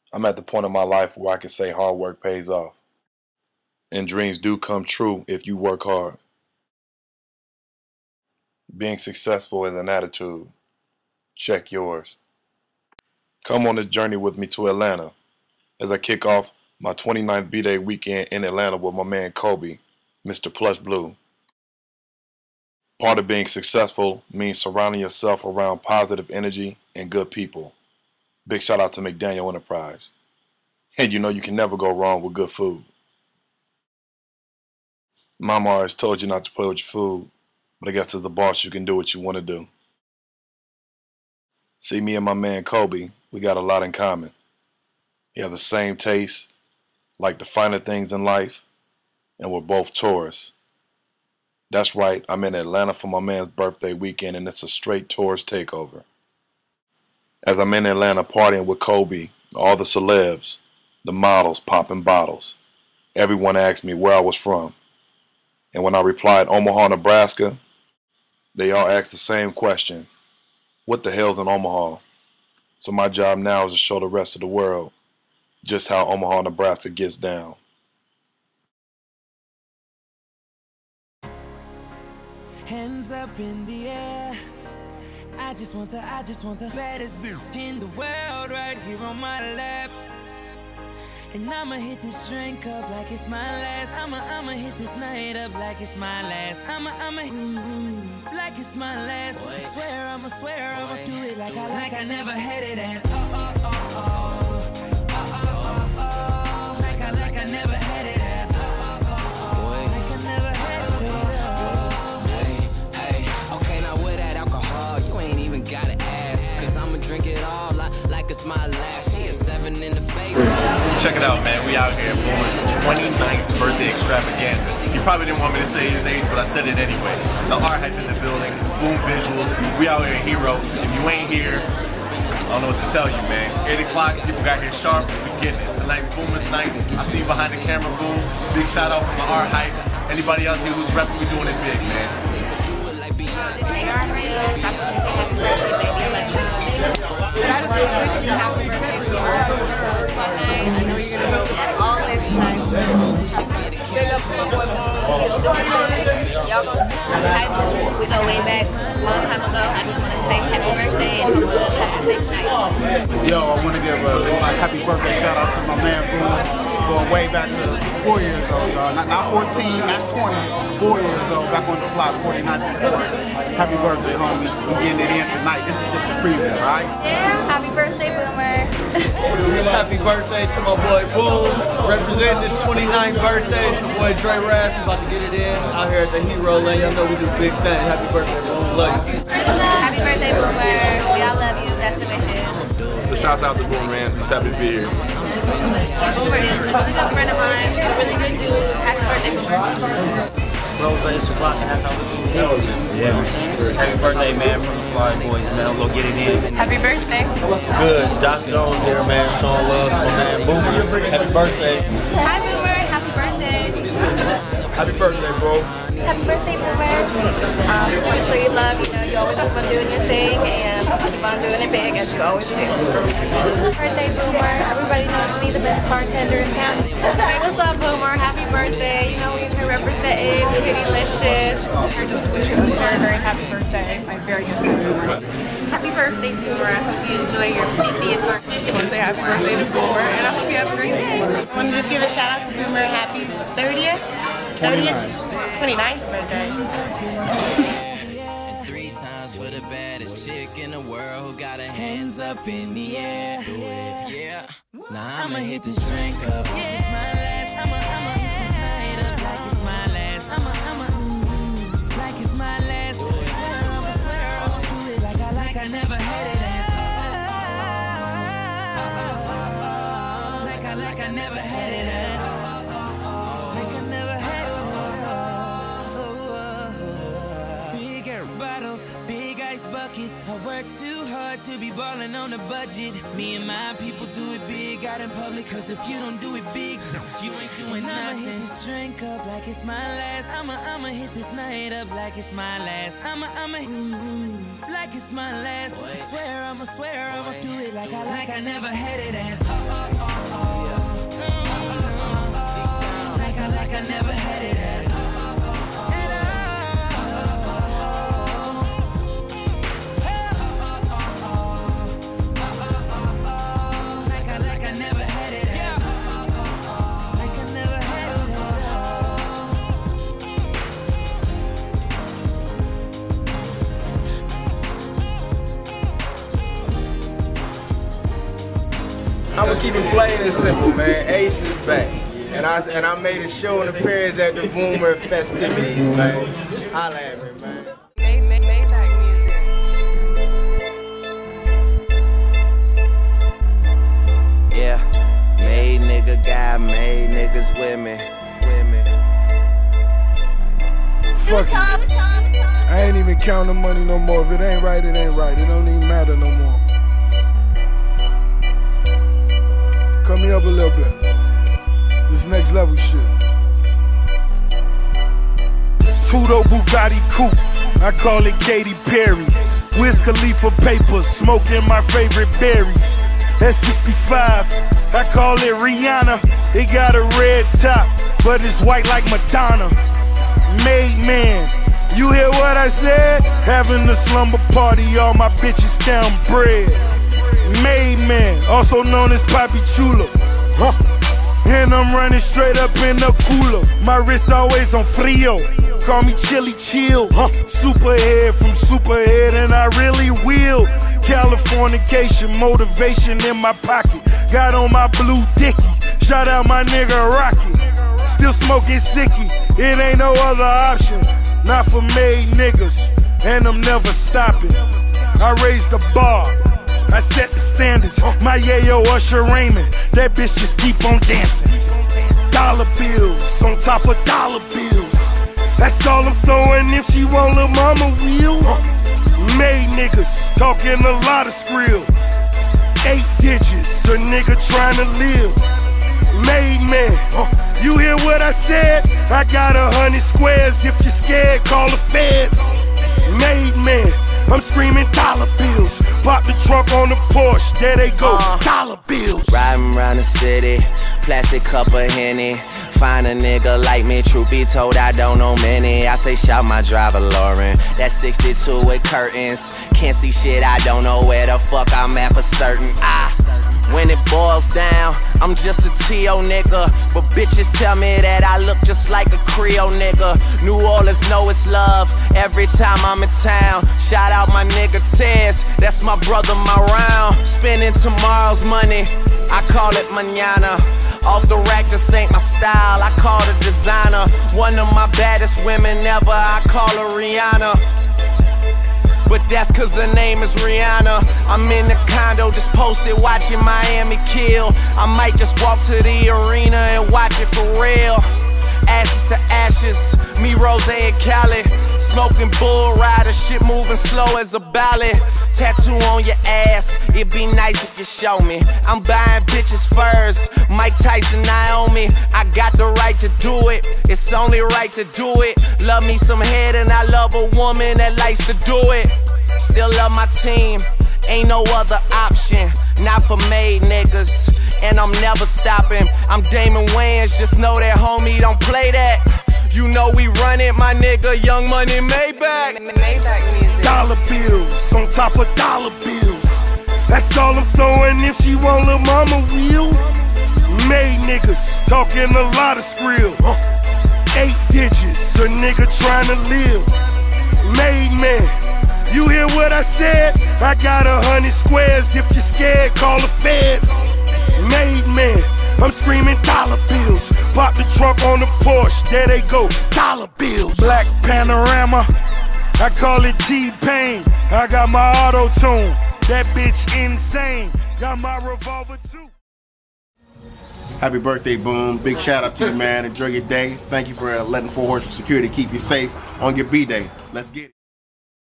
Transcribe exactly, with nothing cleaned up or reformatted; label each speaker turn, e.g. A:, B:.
A: I'm at the point in my life where I can say hard work pays off. And dreams do come true if you work hard. Being successful is an attitude. Check yours. Come on this journey with me to Atlanta as I kick off my twenty-ninth B-Day weekend in Atlanta with my man Kobe, Mister Plush Blue. Part of being successful means surrounding yourself around positive energy and good people. Big shout out to McDaniel Enterprise. And you know you can never go wrong with good food. Mama always told you not to play with your food, but I guess as a boss you can do what you want to do. See, me and my man Kobe, we got a lot in common. We have the same taste, like the finer things in life, and we're both tourists. That's right, I'm in Atlanta for my man's birthday weekend and it's a straight tourist takeover. As I'm in Atlanta partying with Kobe, all the celebs, the models popping bottles, everyone asked me where I was from. And when I replied Omaha, Nebraska, they all asked the same question. What the hell's in Omaha? So my job now is to show the rest of the world just how Omaha, Nebraska gets down.
B: Hands up in the air. I just want the, I just want the baddest bitch in the world right here on my lap. And I'ma hit this drink up like it's my last. I'ma, I'ma hit this night up like it's my last. I'ma, I'ma, mm, like it's my last. I swear, I'ma swear, I'ma do it like I, like I never had it at. Oh, oh, oh, oh, oh, oh, oh, oh. Like I, like I never had it at. Oh, oh, oh, oh, like I never had it at.
C: Hey, hey, okay, now with that alcohol, you ain't even gotta ask. Cause I'ma drink it all like, like it's my last. She is seven in the face.
D: Check it out, man. We out here for his twenty-ninth birthday extravaganza. You probably didn't want me to say his age, but I said it anyway. It's the art hype in the building. Boom Visuals. We out here, Hero. If you ain't here, I don't know what to tell you, man. eight o'clock, people got here sharp. We getting it. Tonight's Boomer's night. I see you behind the camera, Boom. Big shout out from the art hype. Anybody else here who's repping, we doing it big, man.
E: They are real. I just want to say happy birthday, baby. I love you. But I just want to wish you a happy birthday. I know you're going to go all in tonight, so big up to my boy Boom. He's doing good. Y'all gonna see. Hi, Boom. We go way back a long time ago. I just want to say happy birthday and have a safe night.
F: Yo, I want to give a happy birthday shout out to my man Boom. Going way back to four years old, y'all. Not, not fourteen, not twenty, four years old. Back on the block, forty-nine through four. Happy birthday, homie. We getting it in tonight. This is just a preview, all right?
E: Yeah, happy birthday, Boomer.
G: Happy birthday to my boy Boom. Representing his twenty-ninth birthday. It's your boy Dre Rash. We about to get it in out here at the Hero Lane. Y'all know we do big things. Happy birthday, Boom. Love you.
E: Happy birthday, Boomer. We all love you. Best of wishes.
A: So shouts out to Boomer, man. Just happy to be here.
E: Boomer is a really good friend of mine. He's a really good dude. Happy birthday, Boomer.
H: Rose is rocking, that's how we do it. Yeah, you know what I'm saying? Happy birthday, man, from the Fly Boys, man. I'm gonna get it in.
E: Happy birthday.
H: It's good. Josh Jones here, man. Showing love to my man Boomer. Happy birthday.
E: Hi, Boomer. Happy birthday.
G: Happy birthday, bro.
E: Happy birthday, Boomer. Um, just want to show you love. You know, you always keep on doing your thing and keep on doing it big as you always do. Happy birthday, Boomer. Everybody knows me, the best bartender in town. Hey, what's up, Boomer? Happy birthday. You know, we're here representing Pittylicious. Here just wish you a very, very happy birthday. My very good friend, Boomer. Happy birthday, Boomer. I hope you enjoy your fiftieth birthday. I just want to say happy birthday to Boomer, and I hope you have a great day. I want to just give a shout out to Boomer. Happy thirtieth? thirtieth? twenty-ninth birthday.
C: And three times for the baddest chick in the world who got her hands up in the air. Do it, yeah. Now I'ma hit this drink up. It's my last. I'ma, I'ma hit this night up like it's my last. I'ma, I'ma, mm, like it's my last. I swear, I'ma swear, I'ma do it like I, like I never had it at. Like I, like I never had it at. Like I never had it at. Big air bottles, big ice buckets. I work too hard to be ballin' on a budget. Me and my people do it big out in public. Cause if you don't do it big, you ain't doing nothing. I'ma hit this drink up like it's my last. I'ma, I'ma hit this night up like it's my last. I'ma, I'ma, mm, like it's my last. I swear, I'ma swear, I'ma do it like I, like I never had it at. Oh, oh, oh.
B: I never had it at all. Like I, like I never had it at all. Like I never had it at all.
I: I'm gonna keep it plain and simple, man. Ace is back. And I and I made a show and appearance at the Boomer festivities, man. Holla at me, man.
J: Made, made, made back music.
C: Yeah, made nigga guy, made niggas women, women.
K: Fuck it. I ain't even counting money no more. If it ain't right, it ain't right. It don't even matter no more. Cut me up a little bit. This next level shit. Two-door Bugatti coupe, I call it Katy Perry. Wiz Khalifa papers, smoking my favorite berries. At sixty-five, I call it Rihanna. It got a red top, but it's white like Madonna. Made man, you hear what I said? Having a slumber party, all my bitches count bread. Made man, also known as Papi Chulo. Huh. And I'm running straight up in the cooler. My wrist always on frio. Call me Chili Chill. Huh. Superhead from Superhead, and I really will. Californication, motivation in my pocket. Got on my blue dicky. Shout out my nigga Rocky. Still smoking sicky. It ain't no other option. Not for made niggas, and I'm never stopping. I raised the bar. I set the standards, my yayo Usher Raymond. That bitch just keep on dancing. Dollar bills on top of dollar bills. That's all I'm throwing if she want lil' mama will. Made niggas talking a lot of skrill. Eight digits, a nigga trying to live. Made man, you hear what I said? I got a hundred squares, if you're scared, call the feds. Made man, I'm screaming dollar bills. Pop the trunk on the Porsche, there they go, uh, dollar bills.
C: Riding around the city, plastic cup of Henny. Find a nigga like me, truth be told, I don't know many. I say shout my driver, Lauren. That's sixty-two with curtains. Can't see shit, I don't know where the fuck I'm at for certain. Ah. When it boils down, I'm just a T O nigga. But bitches tell me that I look just like a Creole nigga. New Orleans know it's love every time I'm in town. Shout out my nigga Tez, that's my brother, my round. Spending tomorrow's money, I call it mañana. Off the rack, just ain't my style, I call the designer. One of my baddest women ever, I call her Rihanna. But that's cause her name is Rihanna. I'm in the condo just posted watching Miami kill. I might just walk to the arena and watch it for real. Ashes to ashes, me, Rose, and Cali. Smoking bull rider, shit moving slow as a ballad. Tattoo on your ass, it'd be nice if you show me. I'm buying bitches first, Mike Tyson, Naomi. I got the right to do it, it's only right to do it. Love me some head and I love a woman that likes to do it. Still love my team, ain't no other option. Not for made niggas, and I'm never stopping. I'm Damon Wayans, just know that homie don't play that. You know we run it, my nigga, Young Money Maybach.
J: Maybach music.
K: Dollar bills on top of dollar bills. That's all I'm throwing if she want lil' mama will. Made niggas talking a lot of skrill. Eight digits, a nigga trying to live. Made man, you hear what I said? I got a hundred squares, if you're scared, call the feds. Made man, I'm screaming dollar bills. Pop the trunk on the Porsche, there they go, dollar bills. Black Panorama, I call it T-Pain. I got my auto-tune, that bitch insane. Got my revolver too.
F: Happy birthday, Boom. Big shout out to you, man. Enjoy your day. Thank you for letting Four Horsemen Security keep you safe on your B-Day. Let's get it.